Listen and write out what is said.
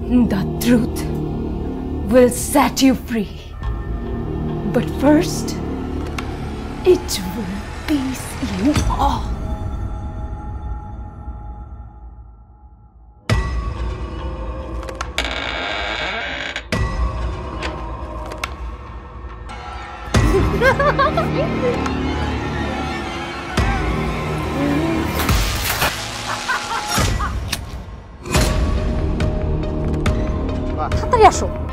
The truth will set you free. But first, it will piece you off. তাড়াতাড়ি আসো।